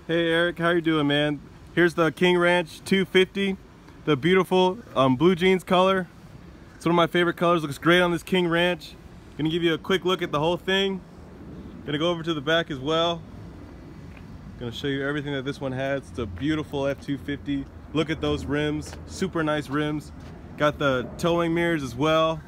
Hey Eric, how you doing, man? Here's the King Ranch 250, the beautiful blue jeans color. It's one of my favorite colors. Looks great on this King Ranch. Gonna give you a quick look at the whole thing. Gonna go over to the back as well. Gonna show you everything that this one has. It's a beautiful F250. Look at those rims, super nice rims. Got the towing mirrors as well.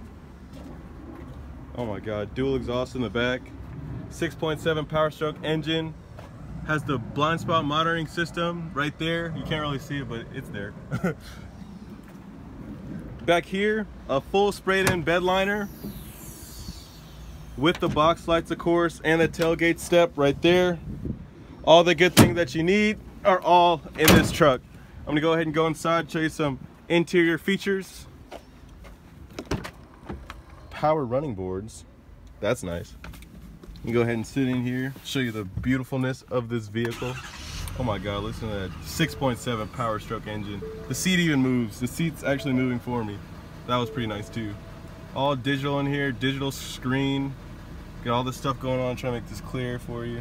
Oh my God, dual exhaust in the back. 6.7 power stroke engine. Has the blind spot monitoring system right there. You can't really see it, but it's there. Back here, a full sprayed in bed liner with the box lights, of course, and the tailgate step right there. All the good things that you need are all in this truck. I'm gonna go ahead and go inside, show you some interior features. Power running boards, that's nice. You can go ahead and sit in here, show you the beautifulness of this vehicle. Oh my God, listen to that 6.7 power stroke engine. The seat even moves. The seat's actually moving for me. That was pretty nice too. All digital in here, digital screen. Got all this stuff going on, trying to make this clear for you.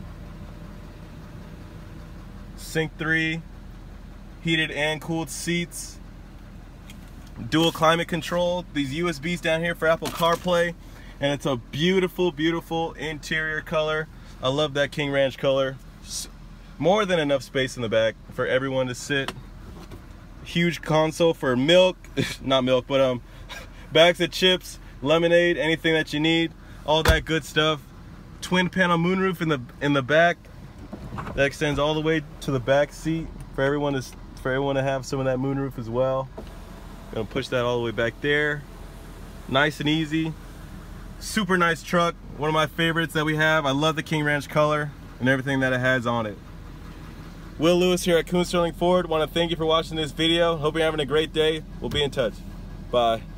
Sync 3, heated and cooled seats. Dual climate control. These USBs down here for Apple CarPlay. And it's a beautiful, beautiful interior color. I love that King Ranch color. More than enough space in the back for everyone to sit. Huge console for milk, not milk, but bags of chips, lemonade, anything that you need, all that good stuff. Twin panel moonroof in the back that extends all the way to the back seat for everyone to have some of that moonroof as well. Gonna push that all the way back there. Nice and easy. Super nice truck, one of my favorites that we have. I love the King Ranch color and everything that it has on it. Will Lewis here at Kuhn Sterling Ford. Want to thank you for watching this video. Hope you're having a great day. We'll be in touch. Bye.